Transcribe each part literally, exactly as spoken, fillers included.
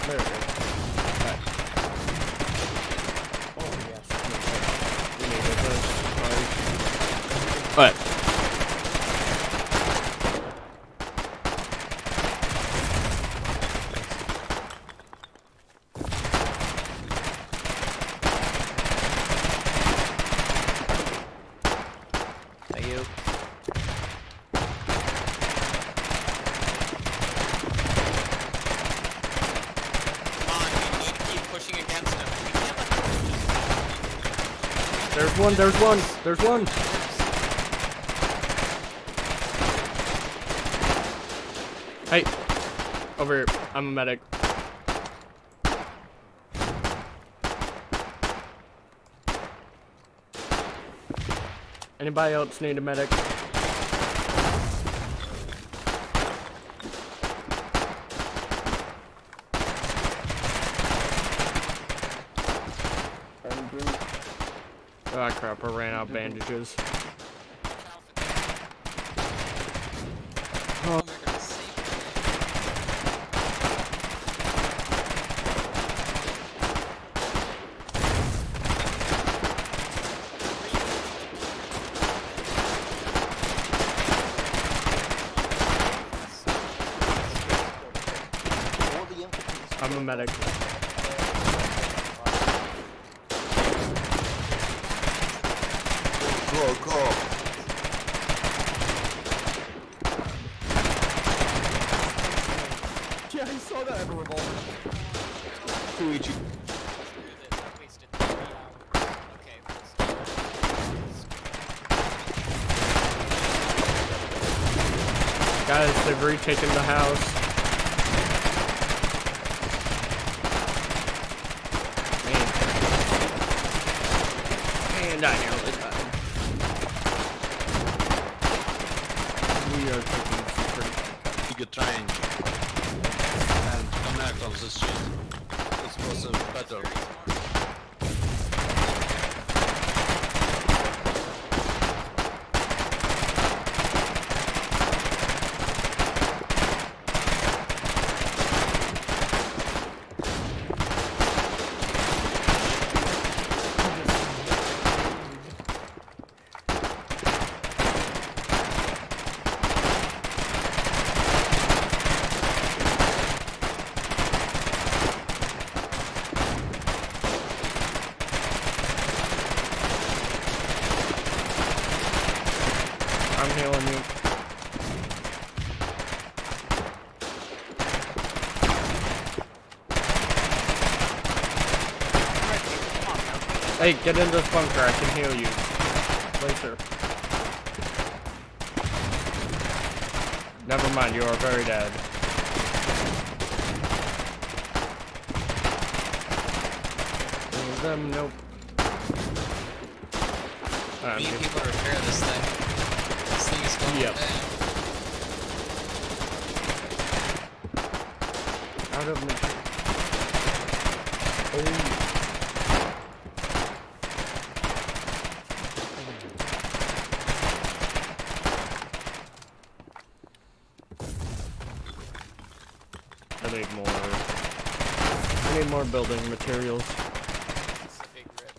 There it is. Right. Oh, yes. We need it. Alright. Thank you. There's one, there's one, there's one. Hey, over here. I'm a medic. Anybody else need a medic? Ah, crap, I ran out of bandages. Oh. I'm a medic. Go, go. Yeah, I saw that ever revolver. Luigi. Guys, they've retaken the house. Man. And I nearly died. We are taking some pretty Bigger train. And connect on the street. This was a better. I'm healing you. Hey, get into this bunker. I can heal you. Later. Never mind, you are very dead. Them, nope. We need people to repair this thing. This thing is going Yep. down. Out of material. Oh. I need more. I need more building materials. It's a big rip.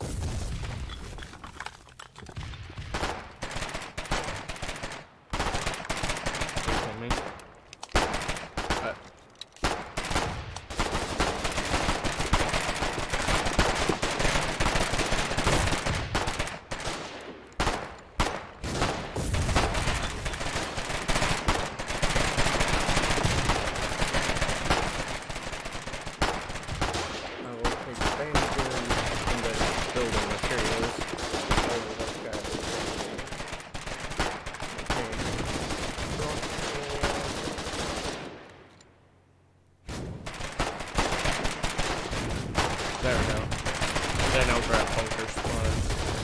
Me. Uh. I will take bandages and the building materials. Oh, that's good. There we go. And then I'll grab bunker supplies.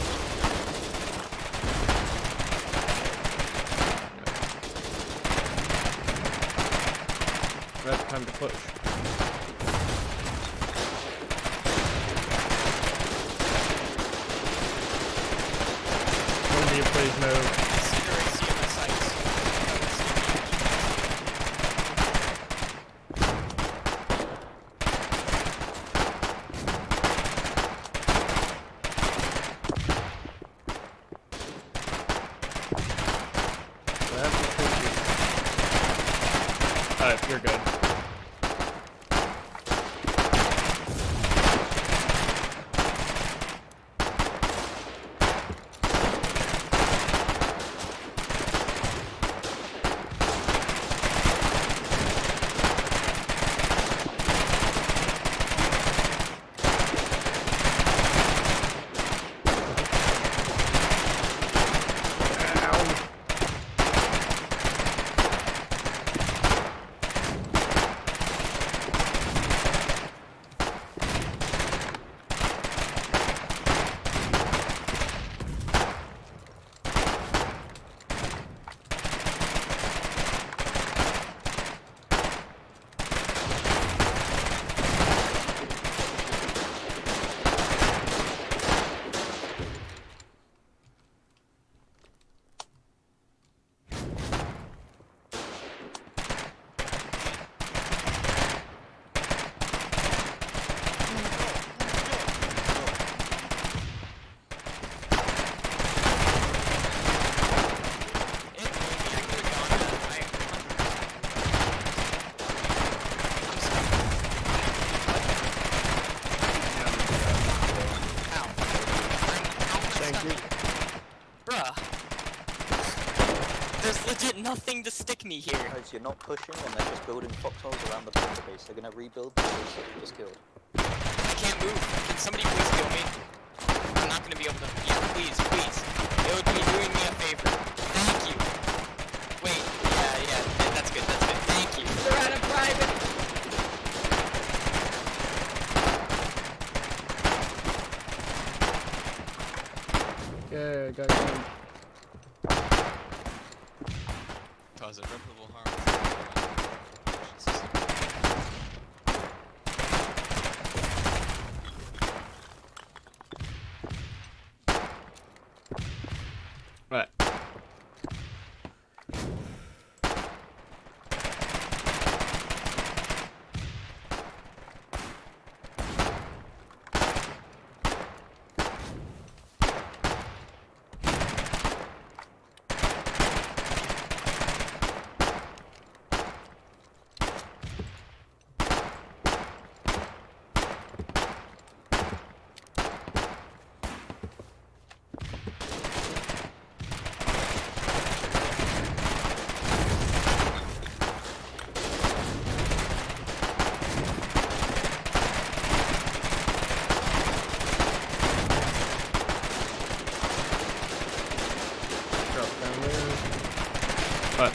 That's time to push. One of you please move. me here. Guys, you're not pushing and they're just building foxholes around the bunker base. They're gonna rebuild the base that you just killed. I can't move. Can somebody please kill me? I'm not gonna be able to. Yeah, please, please. It would be doing me a favor. Thank you. Wait, yeah, yeah, that's good, that's good. Thank you. They're out of private. Yeah, got him. Cause irreparable harm. Right. What?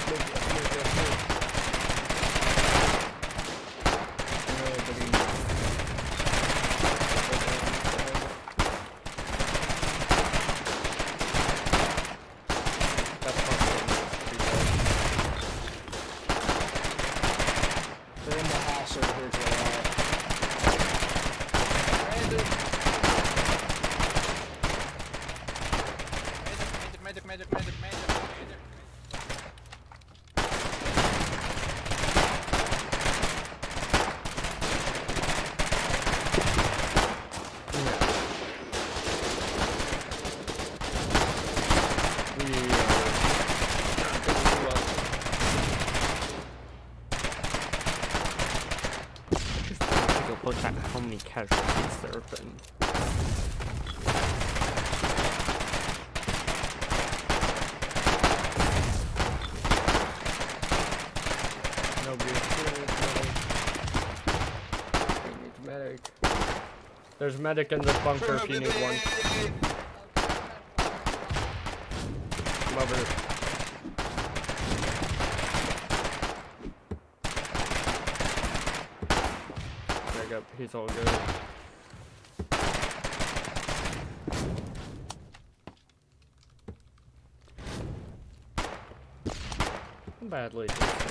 They're in the house over here to the right. Medic, medic, medic, medic, medic, medic. Look at how many casualties there have been. Nobody is here. We need medic. There's medic in the bunker if you need one. Come over. Up. He's all good. Badly.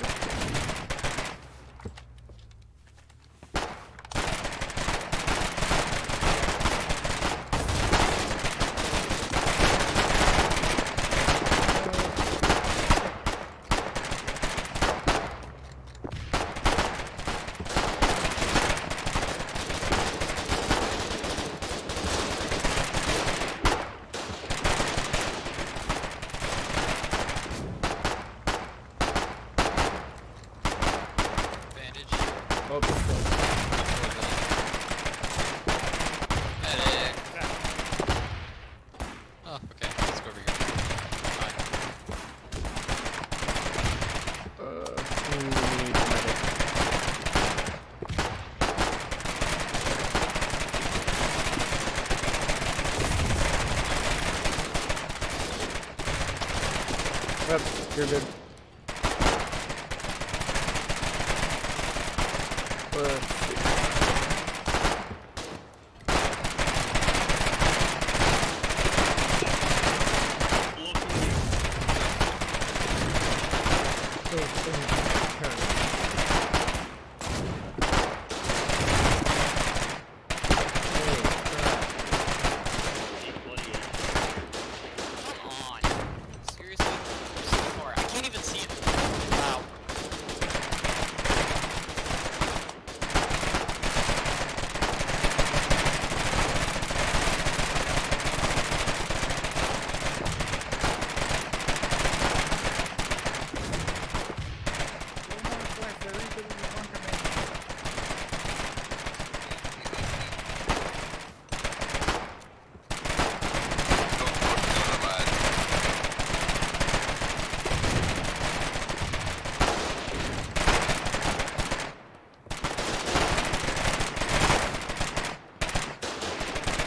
Yep, you're good. Uh,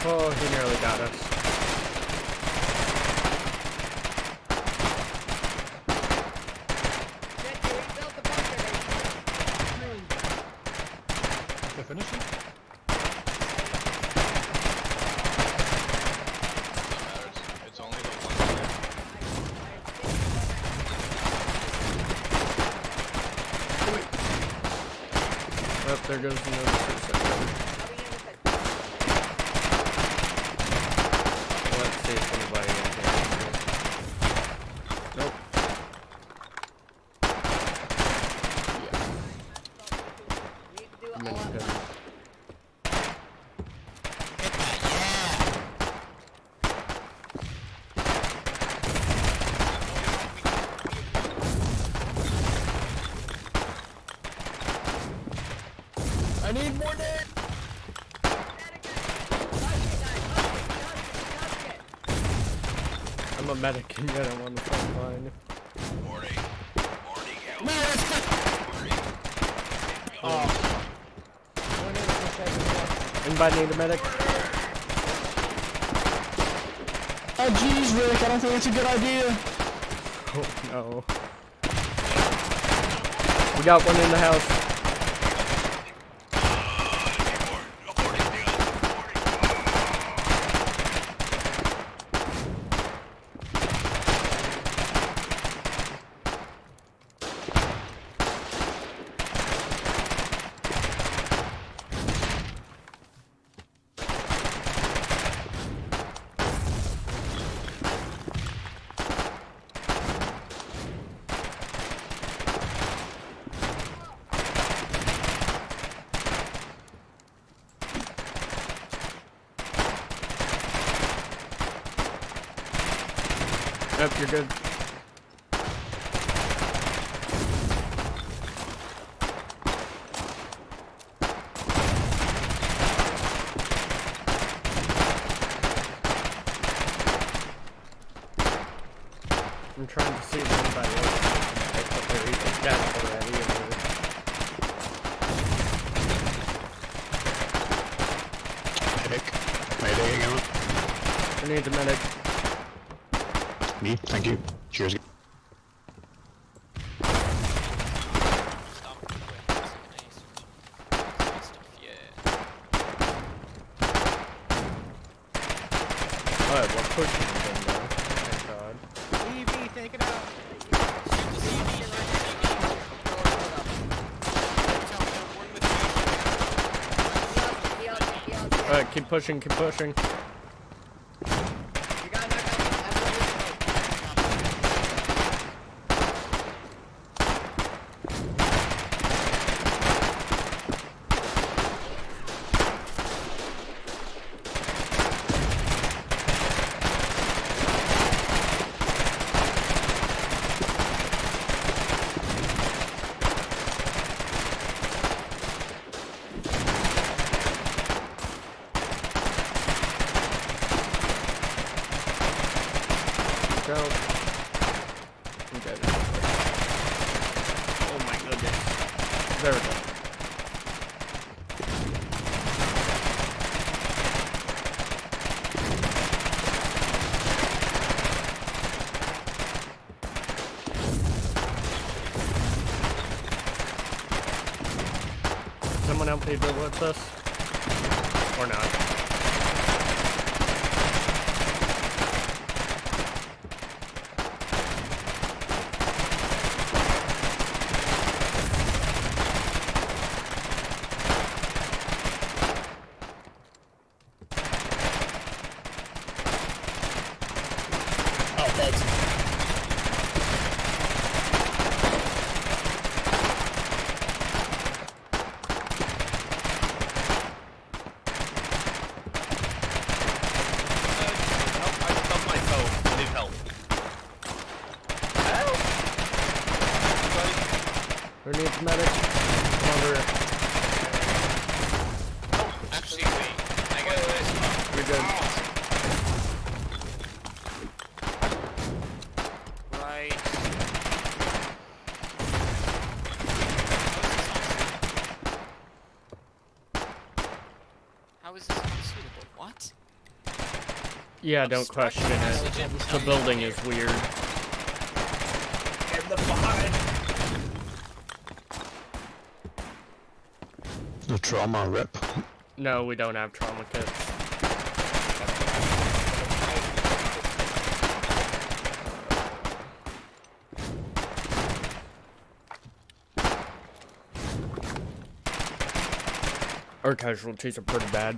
Oh, he nearly got us. They're finishing? It's only the one there. Oh, there goes another two. Let's see if anybody in here. Nope. I'm in good. I need more dick! I'm a medic and yet I'm on the front line. Morty. Morty, help. Man, it's Morty. Oh. Anybody need a medic? Oh jeez, Rick, I don't think it's a good idea. Oh no. We got one in the house. Yep, you're good. I'm trying to see if anybody else can pick up their either dead already or... Medic. Medic out. I need the medic. Me, thank you. Cheers. Alright, we're pushing them though. Thank God. T V, take it out. Alright, keep pushing, keep pushing. Go. I'm dead. Oh my goodness. There we go. Someone help me deal with this? Or not? Who needs medic? Over. Oh, actually, wait. I got this. You're good. Right. How is this unsuitable? What? Yeah, don't question it. The building is weird. And the behind. The trauma rip. No, we don't have trauma kits. Our casualties are pretty bad.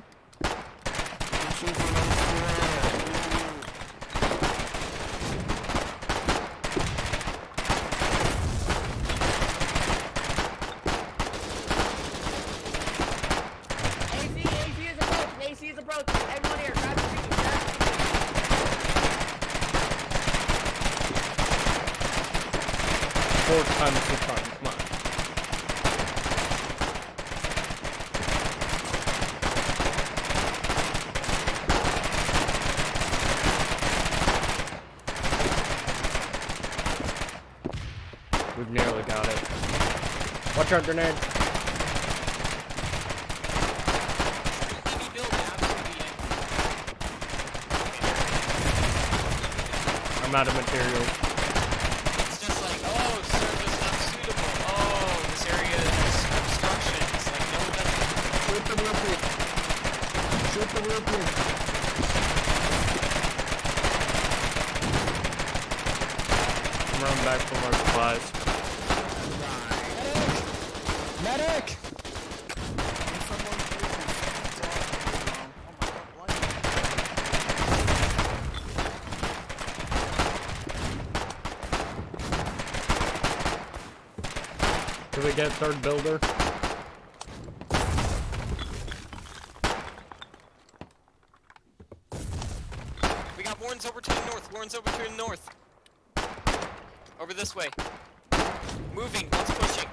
Four times the time, come on. We've nearly got it. Watch out, grenade. I'm out of materials. It's just like, oh, surface not suitable. Oh, this area is obstruction. It's like, no, that's... Shoot the whirlpool. Shoot the whirlpool. I'm running back for more supplies. Medic! Can we get third builder? We got Warren's over to the north. Warren's over to the north. Over this way. Moving. One's pushing.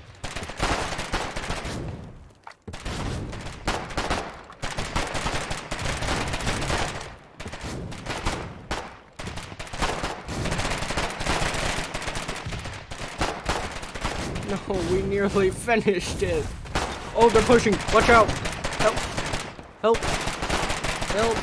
No, we nearly finished it. Oh, they're pushing. Watch out. Help. Help. Help.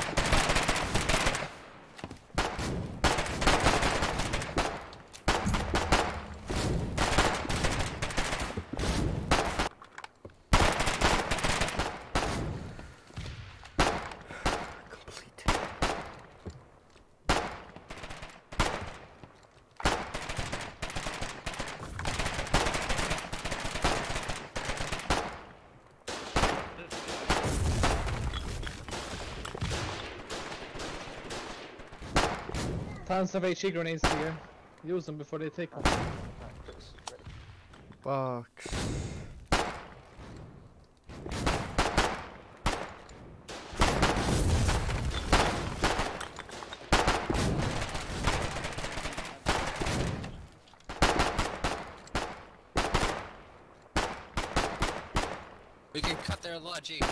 Tons of HE grenades here. Use them before they take them. Box. We can cut their logic.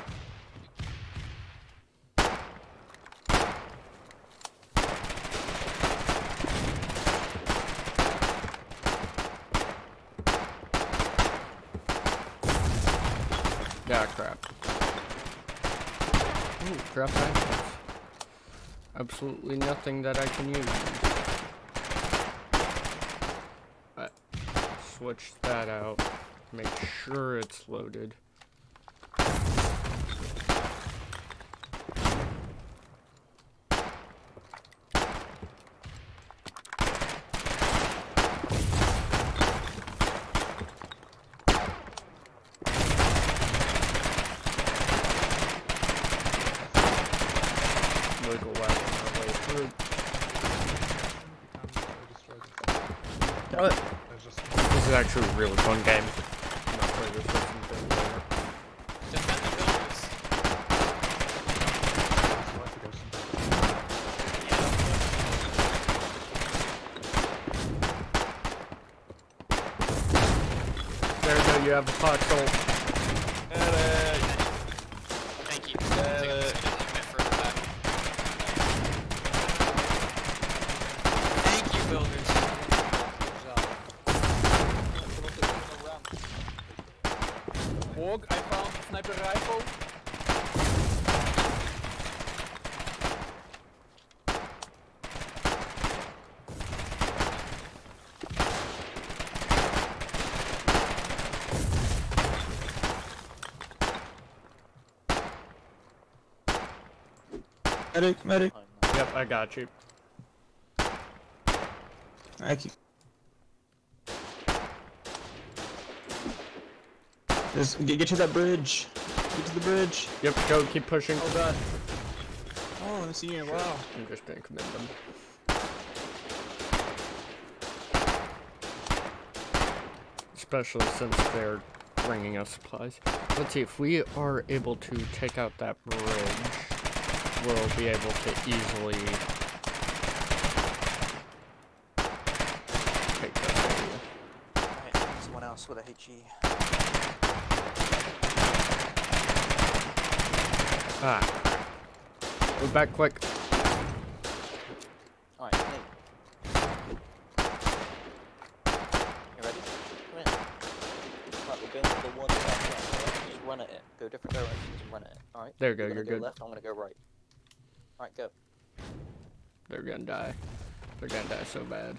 Yeah, crap. Ooh, crap items. Absolutely nothing that I can use. I switch that out. Make sure it's loaded. Wiggle wagon our way through. What? This is actually a really fun game. I'm not play this with some things later. Defend the builders. There you go, you have a foxhole. Thank you. I think I'm just gonna leave it further back. Thank you, builders. Hawk, I found a sniper rifle. Medic, medic. Yep, I got you. Thank you. Just get, get to that bridge. Get to the bridge. Yep, go, keep pushing. Oh god. Oh, I'm seeing it. Wow. I'm just gonna commit them. Especially since they're bringing us supplies. Let's see, if we are able to take out that bridge, we'll be able to easily take that area. Alright, someone else with a H E. Ah. Move back quick. Alright, Nate. You ready? Come in. Right, we're going for the one south left, alright? Just run at it. Go different directions and run at it, alright? There you go, You're you're gonna go good. left, I'm gonna go right. Alright, go. They're gonna die. They're gonna die so bad.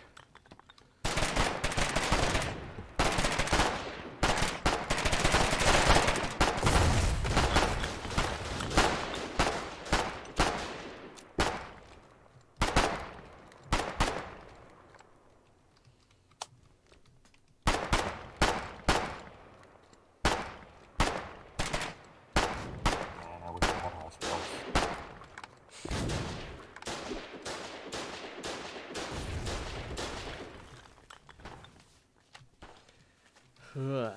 Ugh.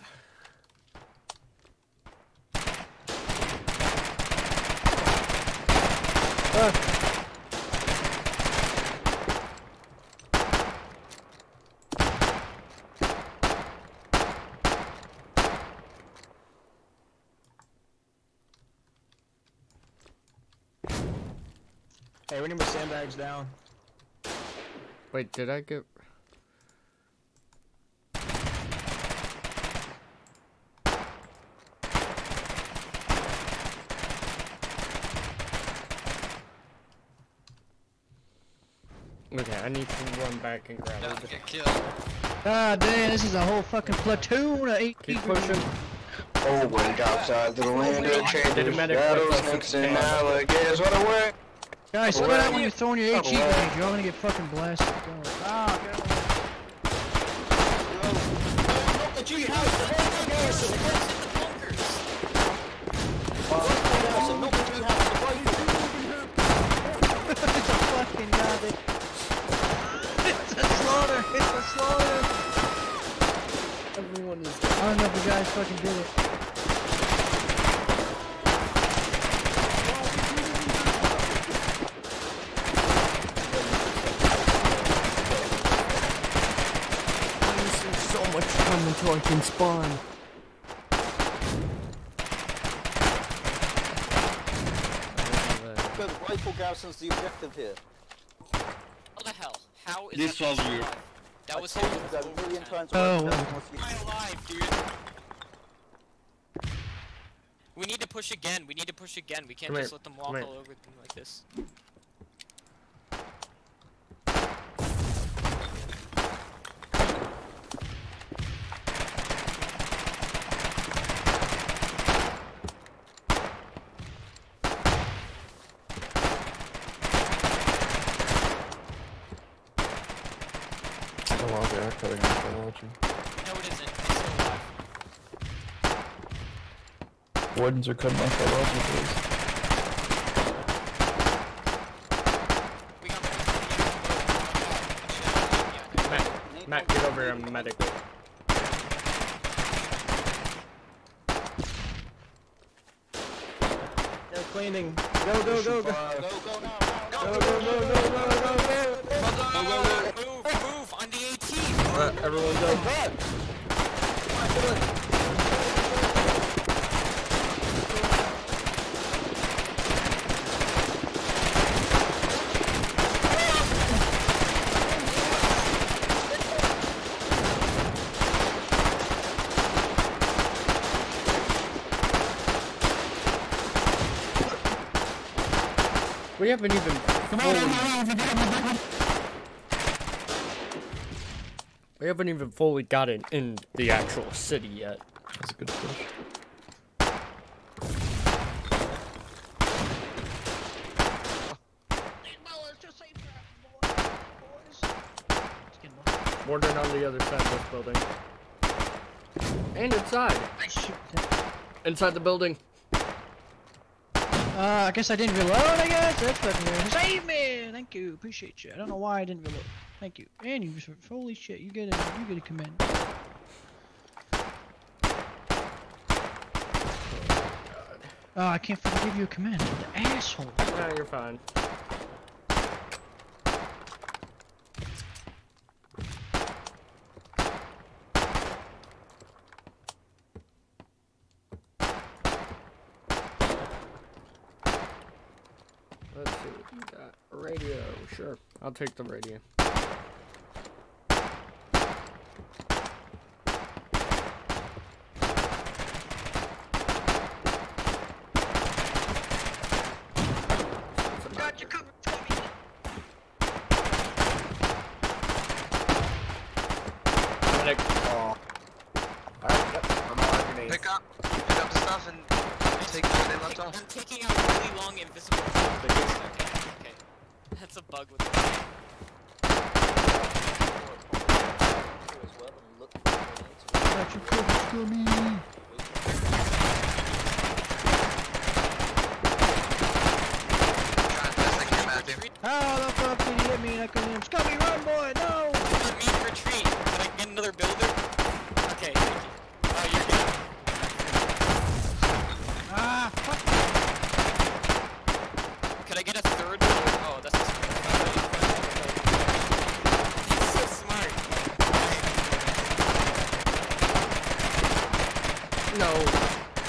Ah. Hey, we need more sandbags down. Wait, did I get... Okay, I need to run back and grab Don't it. get killed. God damn, this is a whole fucking platoon of eight Keep people. pushing. Oh, went outside the window, Did a changed medic rattlesnakes and alligators. What a way! Guys, slow Away. down when you're throwing your H E Away. grenades. You're all gonna get fucking blasted. Go. Ah, get away. Not the G house, the whole garrison, the garrison, the bunkers. Garrison, not the G house, the right. It's a fucking garbage. It's a slaughter. It's a slaughter. Everyone is... I don't know if you guys fucking did it. There's so much time until I can spawn. Go, the rifle garrison's the objective here. How the hell? How is This that was person weird. alive? That was I told him you that a million times. Oh, already. well. Am I alive, dude? We need to push again. We need to push again. We can't Come just here. let them walk Come here. all over them like this. Oh, well, they are cutting off the launching. No, it isn't. It's still alive. Wardens are cutting off the launching, please. We got Matt, Matt, get over here, I'm a medic. They're cleaning. Go, go, go, go. Go, go now, now, Go, go, go, go, go, go, go. Move, move, on the eighteen. Alright, everyone go. We haven't even fully... We haven't even fully gotten in the actual city yet. That's a good push. Warden on the other side of this building. And inside. Inside the building. Uh, I guess I didn't reload, I guess? That's fucking weird. Save me! Thank you, appreciate you. I don't know why I didn't reload. Thank you. And you, holy shit, you get a, you get a command. Oh, I can't fucking give you a command. The asshole. No, you're fine. Let's see what you got. A radio, sure. I'll take the radio. Got you covered, Tommy. Medic. Oh. Alright, yep. I'm on grenades. Pick up, pick up the stuff and take what they left off. I'm taking out really long invisible. Okay. That's a bug with the Got you covered, Tommy. How the fuck did he hit me and I couldn't hit him? Scummy, run, boy! No! Let me retreat. Can I get another builder? Okay, thank you. Oh, you're good. Ah, fuck. Could I get a third builder? Oh, that's just He's so smart. No.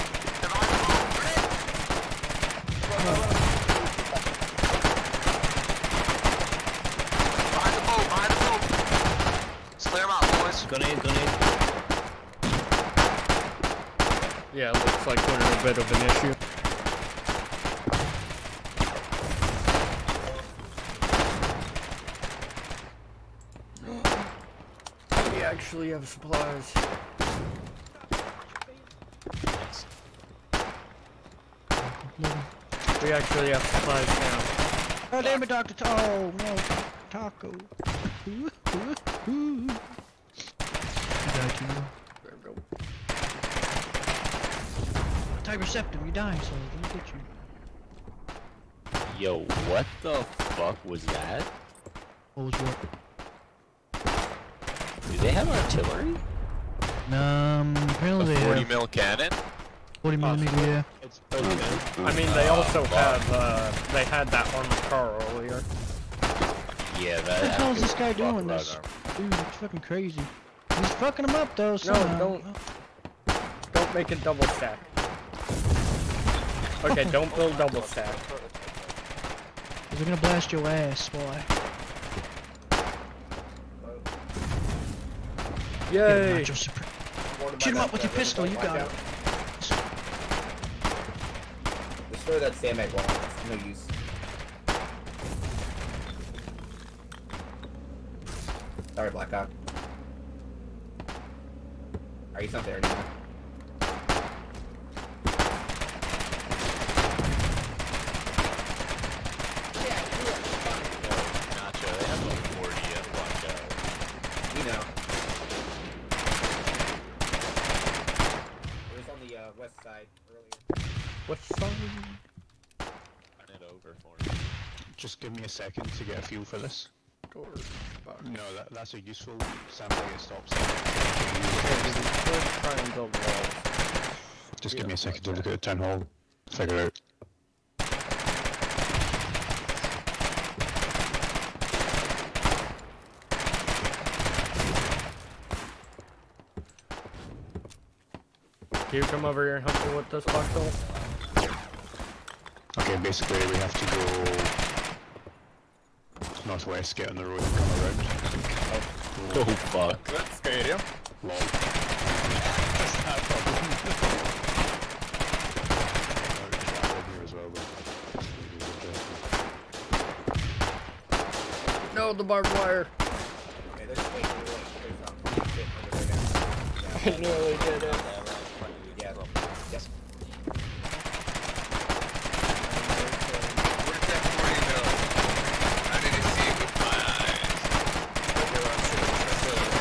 Grenade, grenade. Yeah, looks like we're in a bit of an issue. We actually have supplies. We actually have supplies now. Oh, damn it, Doctor Ta- Oh, no. Taco. Ooh, ooh, ooh. There we go. Tiger Septum, you dying, so let me get you. Yo, what the fuck was that? What was what? Do they have artillery? Um, apparently A they forty have mil cannon? forty millimeter, yeah. It's okay. I mean, they also Oh, have, uh, they had that armored car earlier. Yeah, that. What the hell is this guy fuck doing? right This arm. dude, it's fucking crazy. He's fucking him up though. No, Somehow. don't. Don't make it double stack. Okay, don't build double stack. Cause they're gonna blast your ass, boy. Yay! Shoot him up with your pistol. You got it. Destroy that sandbag wall. It's no use. Sorry, Blackhawk. Are you not there anymore? Nacho, they have like forty at Blackout. We know. It was on the uh, west side earlier. West side? Turn it over for me. Just give me a second to get a feel for this. Doors. No, that, that's a useful sample it stops. Try and build walls. Just give me a second to look at the town hall, figure out. Can you come over here and help me with this foxhole? Okay, basically we have to go northwest, get on the road and come around. Oh fuck. Good stadium. Lol. No, the barbed wire. Okay, there's wait, wait, wait. There's um, shit over there now. I nearly did it. Yeah. Yes. Where's that forty mil? I didn't see it with my eyes.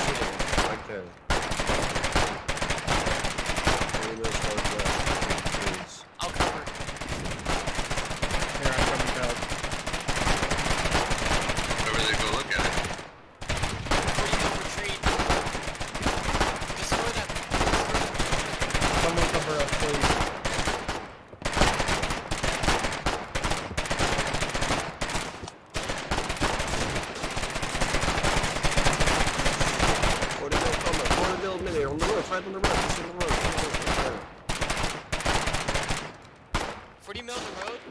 forty mil the road?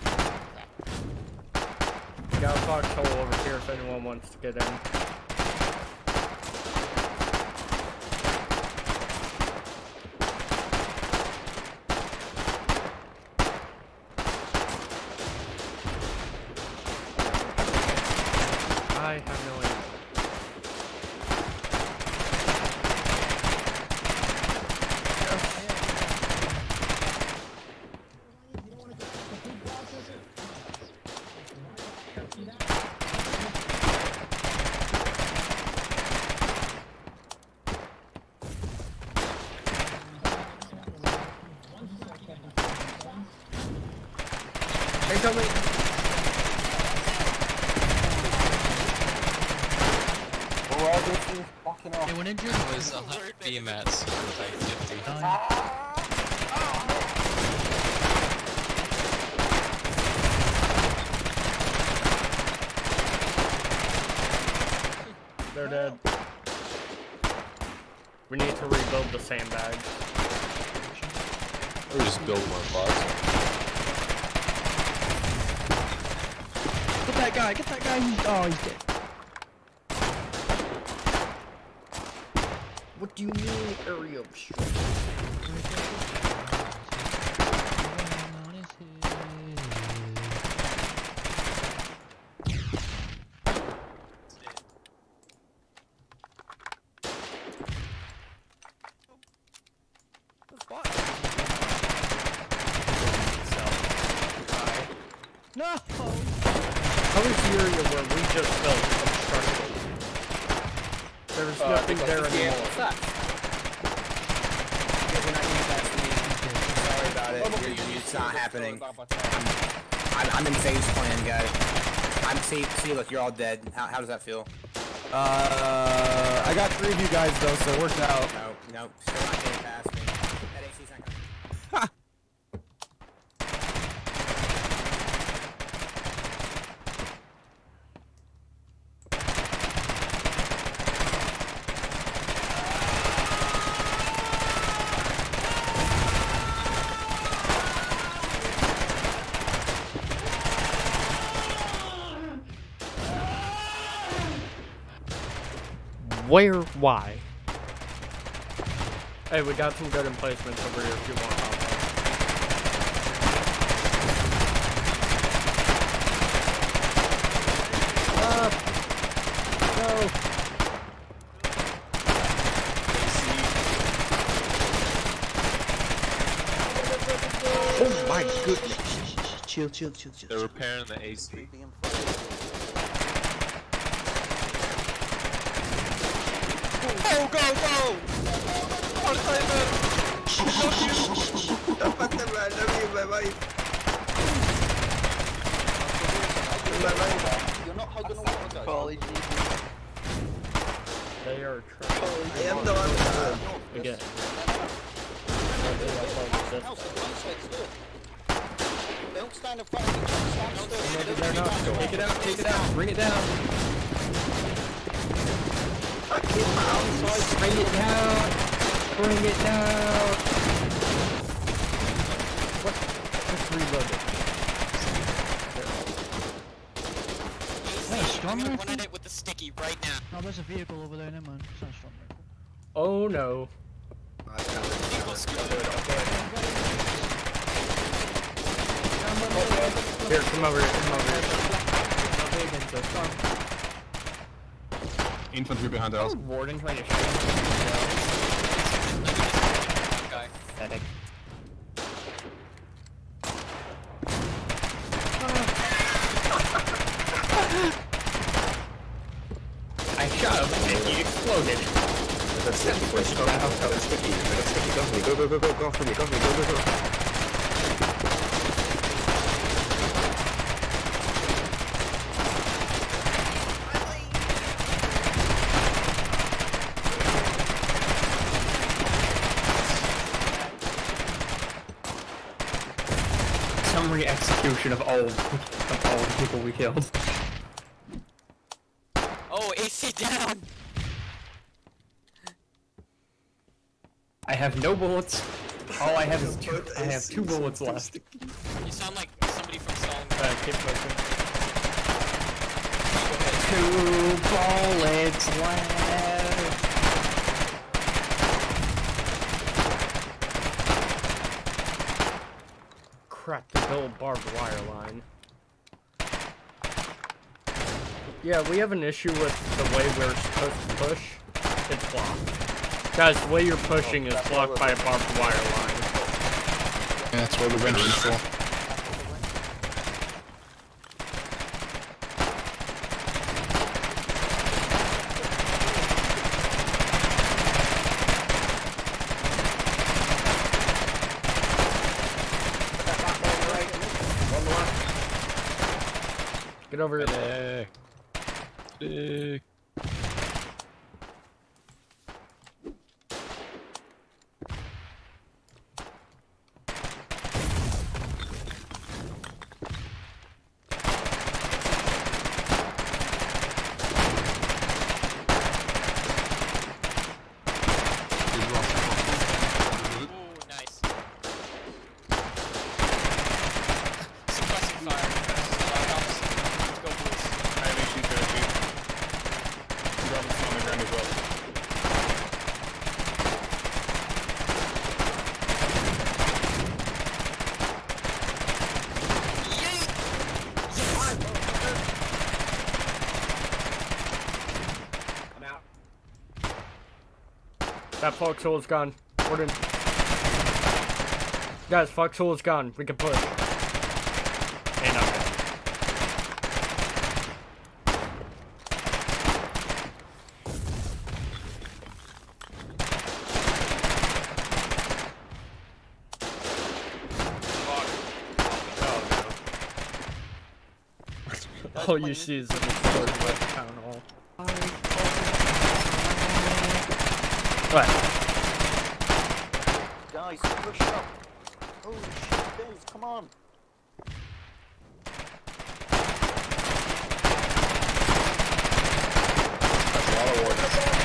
We got a foxhole over here if anyone wants to get in. I have no idea. Hey, tell me. Anyone injured? It was one hundred B mats for like fifty. They're dead. We need to rebuild the sandbags. Or just build more bots. Get that guy, get that guy, he's, oh, he's dead. What do you mean area of strength? No! How is the area where we just built obstructed? There's Uh, nothing because there the anymore. camp sucks. Yeah, we're not getting past me. Sorry about it. You're, you're, it's not happening. I'm, I'm in phase plan, guys. I'm see, see, look, you're all dead. How, how does that feel? Uh, I got three of you guys though, so it worked out. No, no, still not getting past me. That A C's not coming. Ha! Where? Why? Hey, we got some good emplacements over here if you want to hop on. Uh, no. Oh my goodness. Chill, chill, chill, chill. They're repairing the A C. Go, go, go! All timer! I love you, my wife. You're not hugging a water guy. Holy They are trying. I am the one. Again. Don't stand in front of each other, stand still. They're not. Take it out, take it out, bring it down. Bring it down. Bring it down. What? Let's reload it. Is that a storm I'm gonna rifle? run at it with the sticky right now. No, there's a vehicle over there, never mind. It's not a storm rifle. Oh no. Vehicle scoop. Here, come over here, come over here. Infantry behind us. Warden trying to shoot. Guy. Pathetic. I shot him and he exploded. That's it. Push. Go, go, go. Sticky. Sticky. Go for me. Go, go, go, go. Go for me. Go for me. Go, go, go. Summary execution of all of all the people we killed. Oh, A C down! I have no bullets. All I have is two. I have two bullets left. You sound like somebody from Stalin. Uh, keep pushing. Two bullets left. Crap, the build barbed wire line. Yeah, we have an issue with the way we're supposed to push. It's blocked. Guys, the way you're pushing is blocked by a barbed wire line. Yeah, that's where the wrench is for. Get over here. Hey. Hey. That foxhole is gone. We're in. Guys, foxhole is gone. We can push. And up. All you see is an exploded by the town hall. What? Guys, push up. Holy shit, Dave, come on. That's a lot of work.